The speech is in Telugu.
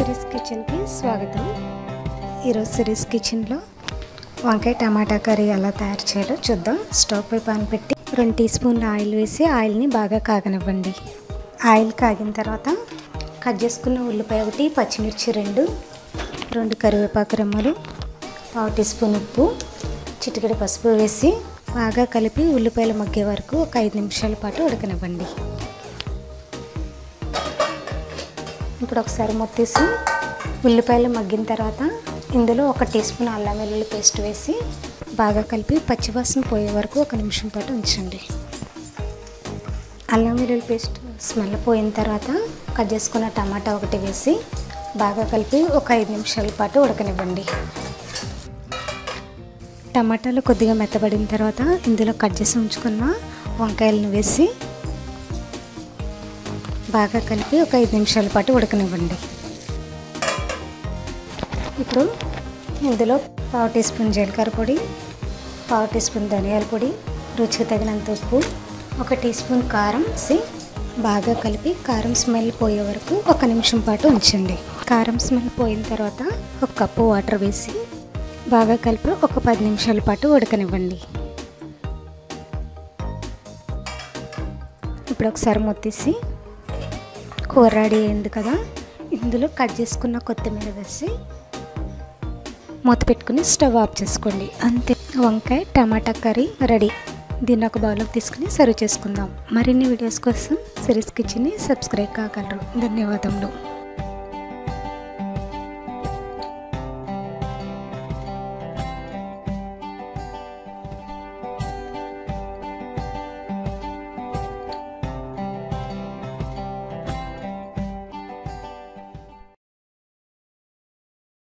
సిరీస్ కిచెన్కి స్వాగతం. ఈరోజు సిరీస్ కిచెన్లో వంకాయ టమాటా కర్రీ ఎలా తయారు చేయాలో చూద్దాం. స్టవ్ పై పాన్ పెట్టి 2 టీ స్పూన్ల ఆయిల్ వేసి ఆయిల్ని బాగా కాగనివ్వండి. ఆయిల్ కాగిన తర్వాత కట్ చేసుకున్న ఉల్లిపాయ 1, పచ్చిమిర్చి 2 కరివేపాకు రెమ్మలు, 1/2 టీ స్పూన్ ఉప్పు, చిటికెడు పసుపు వేసి బాగా కలిపి ఉల్లిపాయలు మగ్గే వరకు ఒక 5 నిమిషాల పాటు ఉడకనివ్వండి. ఇప్పుడు ఒకసారి మొత్తేసి ఉల్లిపాయలు మగ్గిన తర్వాత ఇందులో 1 టీ స్పూన్ అల్లం వెల్లుల్లి పేస్ట్ వేసి బాగా కలిపి పచ్చివాసన పోయే వరకు 1 నిమిషం పాటు ఉంచండి. అల్లం వెల్లుల్లి పేస్ట్ స్మెల్ పోయిన తర్వాత కట్ చేసుకున్న టమాటా 1 వేసి బాగా కలిపి ఒక 5 నిమిషాల పాటు ఉడకనివ్వండి. టమాటాలు కొద్దిగా మెత్తబడిన తర్వాత ఇందులో కట్ చేసి ఉంచుకున్న వంకాయలను వేసి బాగా కలిపి ఒక 5 నిమిషాల పాటు ఉడకనివ్వండి. ఇప్పుడు ఇందులో 1/2 టీ స్పూన్ జీలకర్ర పొడి, 1/2 టీ స్పూన్ ధనియాల పొడి, రుచికి తగినంత ఉప్పు, 1 టీ స్పూన్ కారం వేసి బాగా కలిపి కారం స్మెల్ పోయే వరకు 1 నిమిషం పాటు ఉంచండి. కారం స్మెల్ పోయిన తర్వాత 1 కప్పు వాటర్ వేసి బాగా కలిపి ఒక 10 నిమిషాల పాటు ఉడకనివ్వండి. ఇప్పుడు ఒకసారి మొత్తేసి కూర రెడీ అయింది కదా, ఇందులో కట్ చేసుకున్న కొత్తిమీర వేసి మూత పెట్టుకుని స్టవ్ ఆఫ్ చేసుకోండి. అంతే, వంకాయ టమాటా కర్రీ రెడీ. దీన్ని ఒక బౌల్లోకి తీసుకుని సర్వ్ చేసుకుందాం. మరిన్ని వీడియోస్ కోసం సిరీస్ కిచెన్ని సబ్స్క్రైబ్ కాగలరు. ధన్యవాదములు.